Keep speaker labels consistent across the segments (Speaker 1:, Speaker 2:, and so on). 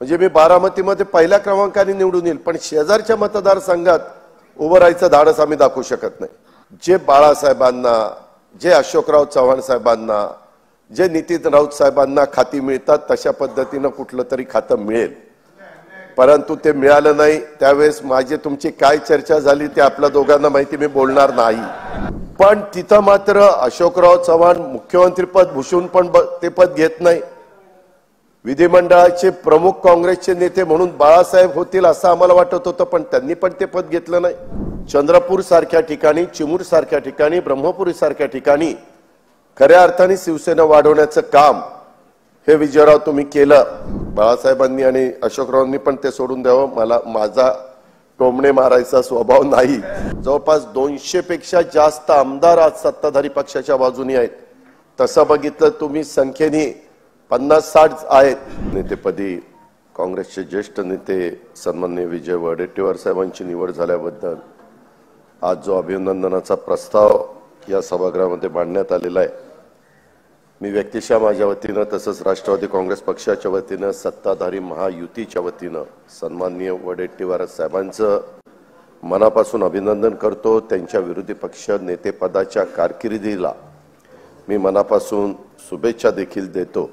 Speaker 1: म्हणजे मी बारामतीमध्ये पहिल्या क्रमांकाने निवडून येईल, पण शेजारच्या मतदारसंघात उभं राहायचं धाडस आम्ही दाखवू शकत नाही. जे बाळासाहेबांना, जे अशोकराव चव्हाण साहेबांना, जे नितीन राऊत साहेबांना खाती मिळतात तशा पद्धतीनं कुठलं तरी खातं मिळेल, परंतु ते मिळालं नाही. त्यावेळेस माझी तुमची काय चर्चा झाली ते आपल्या दोघांना माहिती, मी बोलणार नाही. पण तिथं मात्र अशोकराव चव्हाण मुख्यमंत्रीपद भूषवून पण ते पद घेत नाही. विधिमंडळाचे प्रमुख काँग्रेसचे नेते म्हणून बाळासाहेब होतील असं आम्हाला वाटत होतं, पण त्यांनी पण ते पद घेतलं नाही. चंद्रपूर सारख्या ठिकाणी, चिमूर सारख्या ठिकाणी, ब्रह्मपुरी सारख्या ठिकाणी खऱ्या अर्थाने शिवसेना वाढवण्याचं काम हे विजयराव तुम्ही केलं. बाळासाहेबांनी आणि अशोकरावांनी पण ते सोडून द्यावं. माझा टोमणे मारायचा स्वभाव नाही. जवळपास 200 पेक्षा जास्त आमदार आज सत्ताधारी पक्षाच्या बाजूने आहेत. तसं बघितलं तुम्ही संख्येने 50-60 आहेत. नेतेपदी काँग्रेसचे ज्येष्ठ नेते सन्माननीय विजय वडेट्टीवार साहेबांची निवड झाल्याबद्दल आज जो अभिनंदनाचा प्रस्ताव या सभागृहामध्ये मांडण्यात आलेला आहे, मी व्यक्तिशः माझ्या वतीनं तसंच राष्ट्रवादी काँग्रेस पक्षाच्या वतीनं, सत्ताधारी महायुतीच्या वतीनं सन्माननीय वडेट्टीवार साहेबांचं मनापासून अभिनंदन करतो. त्यांच्या विरोधी पक्ष नेतेपदाच्या कारकिर्दीला मी मनापासून शुभेच्छा देखील देतो.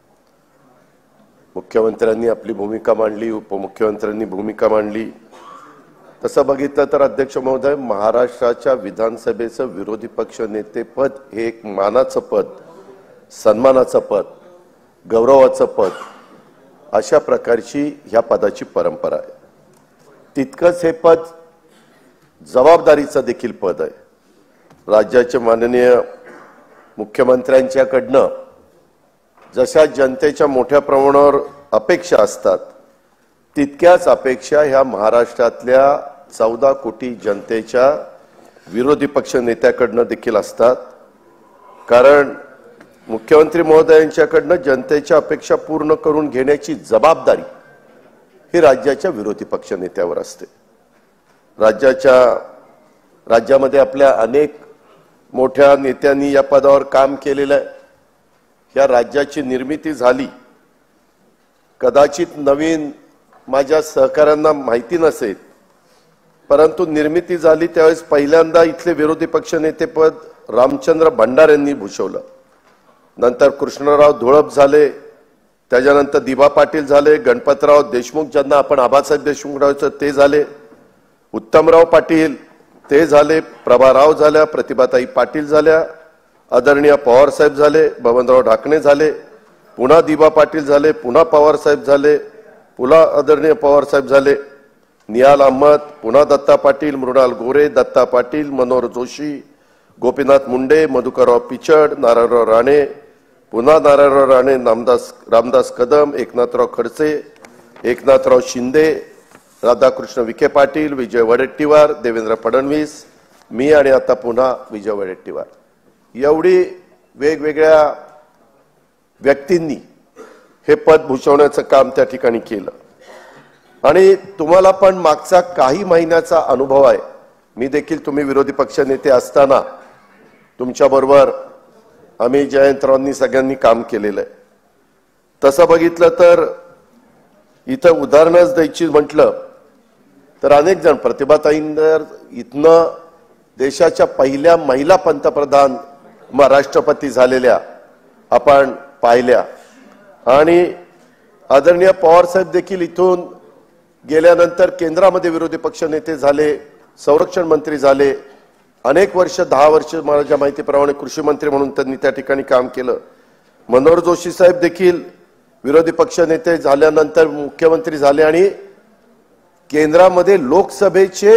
Speaker 1: मुख्यमंत्र्यांनी आपली भूमिका मांडली, उपमुख्यमंत्र्यांनी भूमिका मांडली. तसं बघितलं तर अध्यक्ष महोदय, महाराष्ट्राच्या विधानसभेचं विरोधी पक्ष नेतेपद हे एक मानाचं पद, सन्मानाचं पद, गौरवाचं पद, अशा प्रकारची ह्या पदाची परंपरा आहे. तितकंच हे पद जबाबदारीचं देखील पद आहे. राज्याचे माननीय मुख्यमंत्र्यांच्याकडनं जशा जनतेच्या मोठ्या प्रमाणावर अपेक्षा असतात, तितक्याच अपेक्षा ह्या महाराष्ट्रातल्या 14 कोटी जनतेच्या विरोधी पक्ष नेत्याकडनं देखील असतात. कारण मुख्यमंत्री महोदयांच्याकडनं जनतेच्या अपेक्षा पूर्ण करून घेण्याची जबाबदारी ही राज्याच्या विरोधी पक्ष नेत्यावर असते. राज्यामध्ये आपल्या अनेक मोठ्या नेत्यांनी या पदावर काम केलेलं आहे. या राज्याची निर्मिती झाली, कदाचित नवीन माझ्या सहकाऱ्यांना माहिती नसेल, परंतु निर्मिती झाली त्यावेळेस पहिल्यांदा इथले विरोधी पक्ष नेतेपद रामचंद्र भंडारेंनी भूषवलं. नंतर कृष्णराव धुळप झाले, त्याच्यानंतर दिबा पाटील झाले, गणपतराव देशमुख ज्यांना आपण आबासाहेब देशमुख नावाचं ते झाले, उत्तमराव पाटील ते झाले, प्रभाराव झाल्या, प्रतिभाताई पाटील झाल्या, आदरणीय पवार साहेब झाले, बबनराव ढाकणे झाले, पुन्हा दिबा पाटील झाले, पुन्हा पवार साहेब झाले, पुन्हा आदरणीय पवार साहेब झाले, निहाल अहमद, पुन्हा दत्ता पाटील, मृणाल गोरे, दत्ता पाटील, मनोहर जोशी, गोपीनाथ मुंडे, मधुकरराव पिचड, नारायणराव राणे, पुन्हा नारायणराव राणे, रामदास कदम, एकनाथराव खडसे, एकनाथराव शिंदे, राधाकृष्ण विखे पाटील, विजय वडेट्टीवार, देवेंद्र फडणवीस, मी आणि आता पुन्हा विजय वडेट्टीवार. एवढी वेगवेगळ्या व्यक्तींनी हे पद भूषवण्याचं काम त्या ठिकाणी केलं. आणि तुम्हाला पण मागचा काही महिन्याचा अनुभव आहे. मी देखील तुम्ही विरोधी पक्ष नेते असताना तुमच्याबरोबर आम्ही जयंतरावांनी सगळ्यांनी काम केलेलं आहे. तसं बघितलं तर इथं उदाहरणच द्यायची म्हटलं तर अनेक जण, प्रतिभाताईंवर इथनं देशाच्या पहिल्या महिला पंतप्रधान राष्ट्रपती झालेल्या आपण पाहिल्या. आणि आदरणीय पवार साहेब देखील इथून गेल्यानंतर केंद्रामध्ये विरोधी पक्ष नेते झाले, संरक्षण मंत्री झाले, अनेक वर्ष 10 वर्ष माझ्या माहितीप्रमाणे कृषी मंत्री म्हणून त्यांनी त्या ठिकाणी काम केलं. मनोहर जोशी साहेब देखील विरोधी पक्ष नेते झाल्यानंतर मुख्यमंत्री झाले आणि केंद्रामध्ये लोकसभेचे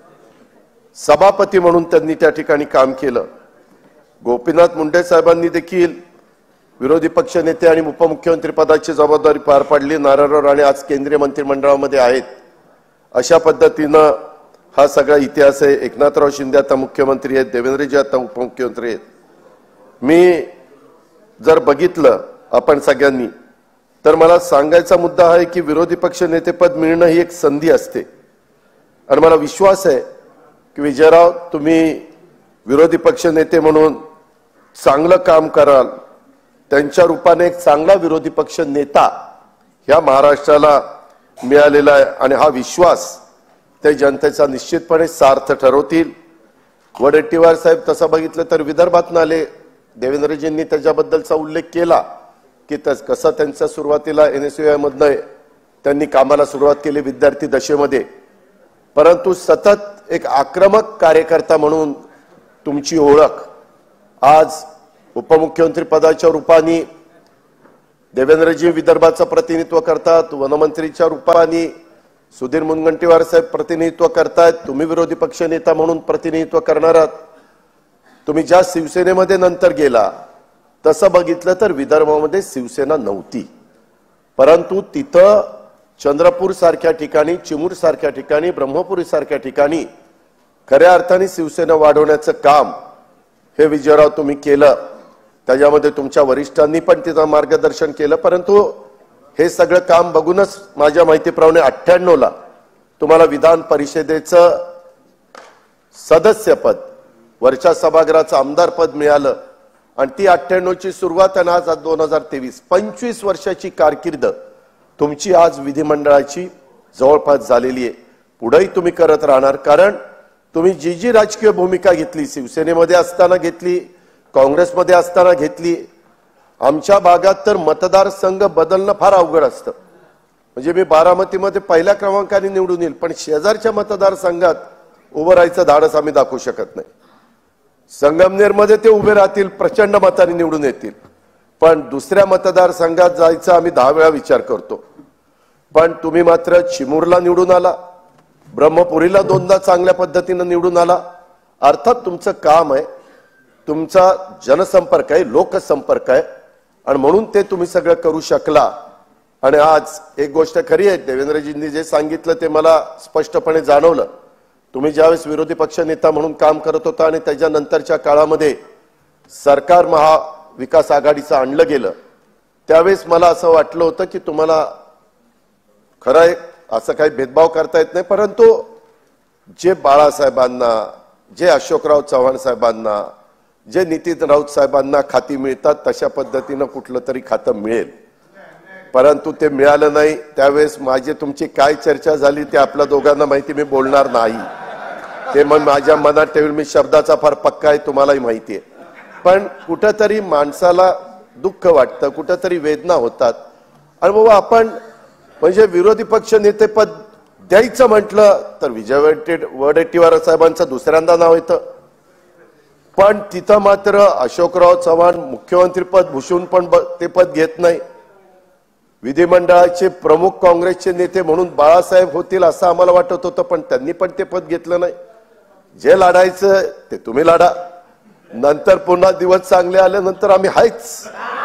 Speaker 1: सभापती म्हणून त्यांनी त्या ठिकाणी काम केलं. गोपीनाथ मुंडे साहेबांनी देखील विरोधी पक्ष नेते आणि उपमुख्यमंत्री पदाची जबाबदारी पार पाडली. नारायणराव राणे आज केंद्रीय मंत्रिमंडळामध्ये आहेत. अशा पद्धतीनं हा सगळा इतिहास आहे. एकनाथराव शिंदे आता मुख्यमंत्री आहेत, देवेंद्रजी आता उपमुख्यमंत्री आहेत. मी जर बघितलं आपण सगळ्यांनी तर मला सांगायचा मुद्दा आहे की विरोधी पक्ष नेतेपद मिळणं ही एक संधी असते. आणि मला विश्वास आहे की विजयराव तुम्ही विरोधी पक्ष नेते म्हणून चांगलं काम कराल. त्यांच्या रूपाने एक चांगला विरोधी पक्ष नेता ह्या महाराष्ट्राला मिळालेला आहे आणि हा विश्वास ते जनतेचा निश्चितपणे सार्थ ठरवतील। वडेट्टीवार साहेब तसं बघितलं तर विदर्भातून आले, देवेंद्रजींनी त्याच्याबद्दलचा उल्लेख केला की कसं त्यांच्या सुरुवातीला NSUI मधनं त्यांनी कामाला सुरुवात केली विद्यार्थी दशेमध्ये, परंतु सतत एक आक्रमक कार्यकर्ता म्हणून तुमची ओळख आज उपमुख्यमंत्री पदाच्या रूपाने देवेंद्रजी विदर्भाचं प्रतिनिधित्व करतात, वनमंत्रीच्या रूपाने सुधीर मुनगंटीवार साहेब प्रतिनिधित्व करतायत, तुम्ही विरोधी पक्ष नेता म्हणून प्रतिनिधित्व करणार आहात। तुम्ही ज्या शिवसेनेमध्ये नंतर गेला तसं बघितलं तर विदर्भामध्ये शिवसेना नव्हती, परंतु तिथं चंद्रपूर सारख्या ठिकाणी, चिमूर सारख्या ठिकाणी, ब्रह्मपुरी सारख्या ठिकाणी खऱ्या अर्थाने शिवसेना वाढवण्याचं काम हे विजयराव तुम्ही केलं। त्याच्यामध्ये तुमच्या वरिष्ठांनी पण तिथं मार्गदर्शन केलं, परंतु हे सगळं काम बघूनच माझ्या माहितीप्रमाणे 98 ला तुम्हाला विधान परिषदेचं सदस्यपद, वरच्या सभागृहाचं आमदारपद मिळालं आणि ती 98 ची सुरुवात आणि आज 2023 25 वर्षाची कारकीर्द तुमची आज विधिमंडळाची जवळपास झालेली आहे। पुढेही तुम्ही करत राहणार, कारण तुम्ही जी जी राजकीय भूमिका घेतली, शिवसेनेमध्ये असताना घेतली, काँग्रेसमध्ये असताना घेतली, आमच्या भागात तर मतदारसंघ बदलणं फार अवघड असतं। म्हणजे मी बारामतीमध्ये पहिल्या क्रमांकाने निवडून येईल, पण शेजारच्या मतदारसंघात उभं राहायचं धाडस आम्ही दाखवू शकत नाही। संगमनेरमध्ये ते उभे राहतील, प्रचंड मताने निवडून येतील, पण दुसऱ्या मतदारसंघात जायचा आम्ही 10 वेळा विचार करतो। पण तुम्ही मात्र चिमूरला निवडून आला, ब्रह्मपुरीला 2दा चांगल्या पद्धतीने निवडून आला। अर्थात तुमचं काम आहे, तुमचा जनसंपर्क आहे, लोकसंपर्क आहे आणि म्हणून ते तुम्ही सगळं करू शकला। आणि आज एक गोष्ट खरी आहे, देवेंद्रजींनी जे सांगितलं ते मला स्पष्टपणे जाणवलं। तुम्ही ज्यावेळेस विरोधी पक्ष नेता म्हणून काम करत होता आणि त्याच्यानंतरच्या काळामध्ये सरकार महाविकास आघाडीचं आणलं गेलं, त्यावेळेस मला असं वाटलं होतं की तुम्हाला खरं आहे असं काही भेदभाव करता येत नाही, परंतु जे बाळासाहेबांना, जे अशोकराव चव्हाण साहेबांना, जे नितीन राऊत साहेबांना खाती मिळतात तशा पद्धतीनं कुठलं तरी खातं मिळेल, परंतु ते मिळालं नाही। त्यावेळेस माझी तुमची काय चर्चा झाली ते आपल्या दोघांना माहिती, मी बोलणार नाही, ते मग माझ्या मनात ठेवून, मी शब्दाचा फार पक्का आहे, तुम्हालाही माहिती आहे। पण कुठंतरी माणसाला दुःख वाटतं, कुठंतरी वेदना होतात आणि बाबा आपण म्हणजे विरोधी पक्ष नेतेपद द्यायचं म्हटलं तर विजय वडेट्टीवार साहेबांचं दुसऱ्यांदा नाव येतं, पण तिथं मात्र अशोकराव चव्हाण मुख्यमंत्रीपद भूषून पण ते पद घेत नाही। विधिमंडळाचे प्रमुख काँग्रेसचे नेते म्हणून बाळासाहेब होतील असं आम्हाला वाटत होतं, पण त्यांनी पण ते पद घेतलं नाही। जे लढायचं ते तुम्ही लढा, नंतर पुन्हा दिवस चांगले आल्यानंतर आम्ही हायच,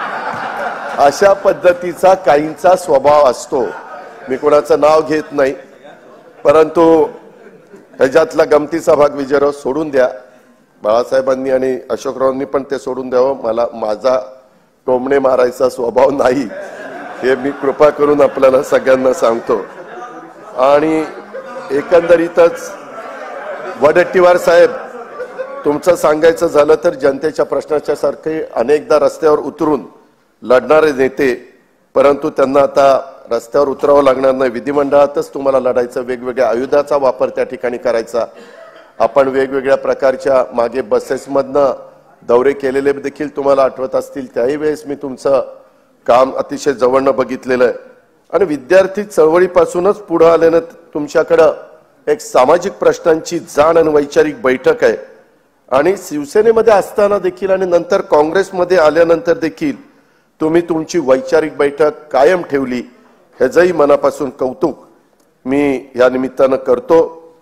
Speaker 1: अशा पद्धतीचा काहींचा स्वभाव असतो। मी कोणाचं नाव घेत नाही, परंतु ह्याच्यातला गमतीचा भाग विजयराव सोडून द्या, बाळासाहेबांनी आणि अशोकरावांनी पण ते सोडून द्यावं। मला माझा टोमणे मारायचा स्वभाव नाही, हे मी कृपा करून आपल्याला सगळ्यांना सांगतो। आणि एकंदरीतच वडेट्टीवार साहेब, तुमचं सांगायचं झालं तर जनतेच्या प्रश्नाच्या सारखे अनेकदा रस्त्यावर उतरून लढणारे नेते, परंतु त्यांना आता रस्त्यावर उतरावं लागणार नाही, विधिमंडळातच तुम्हाला लढायचं, वेगवेगळ्या आयुधाचा वापर त्या ठिकाणी करायचा। आपण वेगवेगळ्या प्रकारच्या मागे बसेसमधनं दौरे केलेले देखील तुम्हाला आठवत असतील, त्याही वेळेस मी तुमचं काम अतिशय जवळनं बघितलेलं आहे। आणि विद्यार्थी चळवळीपासूनच पुढे आल्यानं तुमच्याकडं एक सामाजिक प्रश्नांची जाण आणि वैचारिक बैठक आहे, आणि शिवसेनेमध्ये असताना देखील आणि नंतर काँग्रेसमध्ये आल्यानंतर देखील तुम्ही तुमची वैचारिक बैठक कायम ठेवली, ह्याचंही मनापासून कौतुक मी या निमित्तानं करतो।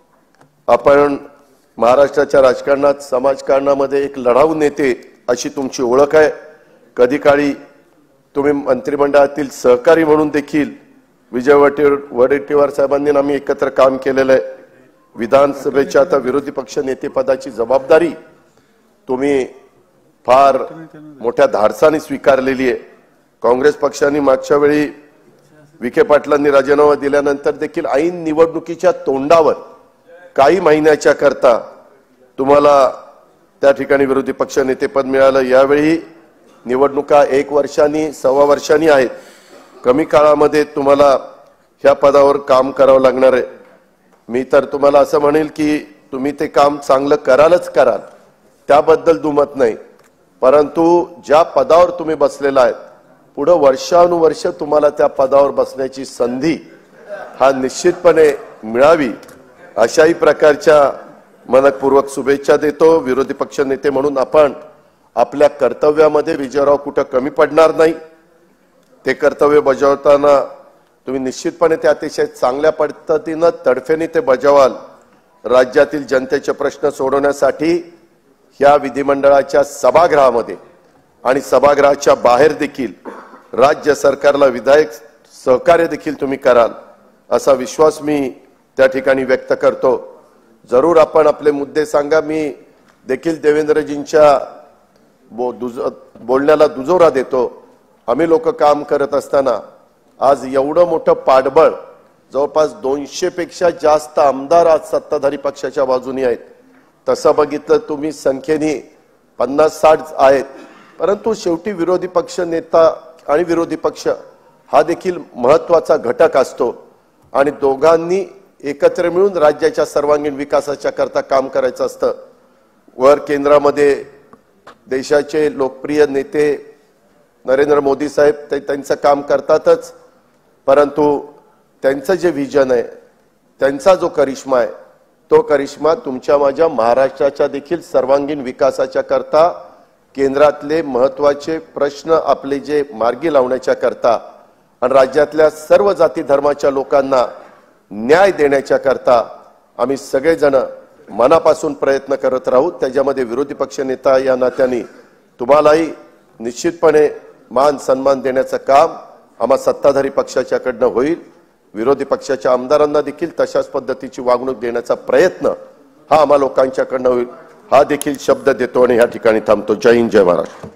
Speaker 1: आपण महाराष्ट्राच्या राजकारणात, समाजकारणामध्ये एक लढाऊ नेते अशी तुमची ओळख आहे। कधी काळी तुम्ही मंत्रिमंडळातील सहकारी म्हणून देखील विजय वडेट्टीवार साहेबांनी आम्ही एकत्र काम केलेलं आहे। विधानसभेच्या आता विरोधी पक्ष नेतेपदाची जबाबदारी तुम्ही फार मोठ्या धाडसाने स्वीकारलेली आहे। काँग्रेस पक्षाने मागच्या वेळी विखे पाटलांनी राजीनामा दिल्यानंतर देखील ऐन निवडणुकीच्या तोंडावर काही महिन्याच्या करता तुम्हाला त्या ठिकाणी विरोधी पक्ष नेतेपद मिळालं। यावेळी निवडणुका 1 वर्षांनी, 1.25 वर्षांनी आहेत, कमी काळामध्ये तुम्हाला ह्या पदावर काम करावं लागणार आहे। मी तर तुम्हाला असं म्हणेल की तुम्ही ते काम चांगलं करालच कराल, त्याबद्दल दुमत नाही, परंतु ज्या पदावर तुम्ही बसलेला आहेत पुढे वर्षानुवर्ष तुम्हाला त्या पदावर बसण्याची संधी हा निश्चितपणे मिळावी अशाही प्रकारच्या मनपूर्वक शुभेच्छा देतो। विरोधी पक्ष नेते म्हणून आपण आपल्या कर्तव्यामध्ये विजयराव कुठं कमी पडणार नाही। ते कर्तव्य बजावताना तुम्ही निश्चितपणे ते अतिशय चांगल्या पद्धतीने तडफेने ते बजावाल। राज्यातील जनतेचे प्रश्न सोडवण्यासाठी ह्या विधिमंडळाच्या सभागृहामध्ये आणि सभागृहाच्या बाहेर देखील राज्य सरकारला विधायक सहकार्य देखील तुम्ही कराल असा विश्वास मी त्या ठिकाणी व्यक्त करतो। जरूर आपण आपले मुद्दे सांगा। मी देखील देवेंद्रजींच्या बोलण्याला दुजोरा देतो। आम्ही लोक काम करत असताना आज एवढं मोठं पाठबळ, जवळपास 200 पेक्षा जास्त आमदार आज सत्ताधारी पक्षाच्या बाजूने आहेत। तसं बघितलं तुम्ही संख्येने 50-60 आहेत, परंतु शेवटी विरोधी पक्ष नेता आणि विरोधी पक्ष हा देखील महत्त्वाचा घटक असतो आणि दोघांनी एकत्र मिळून राज्याच्या सर्वांगीण विकासाच्या करता काम करायचं असतं। वर केंद्रामध्ये देशाचे लोकप्रिय नेते नरेंद्र मोदी साहेब ते त्यांचं काम करतातच, परंतु त्यांचं जे विजन आहे, त्यांचा जो करिश्मा आहे, तो करिश्मा तुमच्या माझ्या महाराष्ट्राच्या देखील सर्वांगीण विकासाच्या करता केंद्रातले महत्त्वाचे प्रश्न आपले जे मार्गी लावण्याच्या करता आणि राज्यातल्या सर्व जाती धर्माच्या लोकांना न्याय देण्याच्या करता आम्ही सगळेजण मनापासून प्रयत्न करत राहू। त्याच्यामध्ये विरोधी पक्ष नेता या नात्याने तुम्हालाही निश्चितपणे मान सन्मान देण्याचं काम आम्हा सत्ताधारी पक्षाच्याकडनं होईल। विरोधी पक्षाच्या आमदारांना देखील तशाच पद्धतीची वागणूक देण्याचा प्रयत्न हा आम्हा लोकांच्याकडनं होईल, हा देखील शब्द देतो आणि या ठिकाणी थांबतो। जय हिंद, जय महाराष्ट्र।